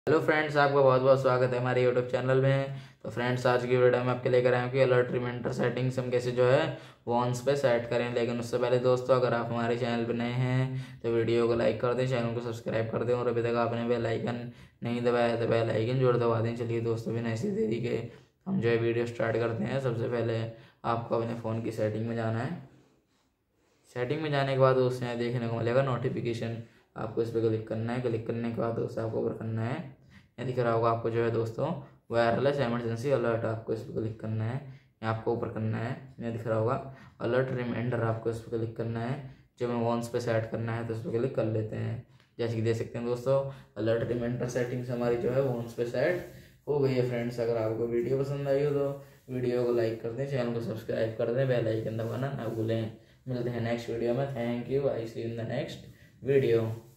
Hello friends, आपका बहुत बहुत स्वागत है हमारे यूट्यूब चैनल में। तो फ्रेंड्स, आज की वीडियो में आपके लेकर आए हैं कि अलर्ट रिमाइंडर सेटिंग्स हम कैसे जो है वो ऑन्स पे सेट करें। लेकिन उससे पहले दोस्तों, अगर आप हमारे चैनल पर नए हैं तो वीडियो को लाइक कर दें, चैनल को सब्सक्राइब कर दें और अभी तक आपने बेल आइकन नहीं दबाया तो बेल आइकन जरूर दबा दें। चलिए दोस्तों, बिना इसी देरी के हम जो है वीडियो स्टार्ट करते हैं। सबसे पहले आपको अपने फ़ोन की सेटिंग में जाना है। सेटिंग में जाने के बाद दोस्तों यहाँ देखने को मिलेगा नोटिफिकेशन, आपको इस पर क्लिक करना है। क्लिक करने के बाद दोस्तों आपको ऊपर करना है, यहाँ दिख रहा होगा आपको जो है दोस्तों वायरलेस इमरजेंसी अलर्ट, आपको इस पर क्लिक करना है। यहाँ आपको ऊपर करना है, यहाँ दिख रहा होगा अलर्ट रिमाइंडर, आपको इस पर क्लिक करना है। जब हमें वॉन्स पे सेट करना है तो इस पर क्लिक कर लेते हैं। जैसे कि देख सकते हैं दोस्तों, अलर्ट रिमाइंडर सेटिंग्स हमारी जो है वॉन्स पे सेट हो गई है। फ्रेंड्स, अगर आपको वीडियो पसंद आई हो तो वीडियो को लाइक कर दें, चैनल को सब्सक्राइब कर दें, बेल आइकन दबाना ना भूलें। मिलते हैं नेक्स्ट वीडियो में। Thank you, I see in the next video.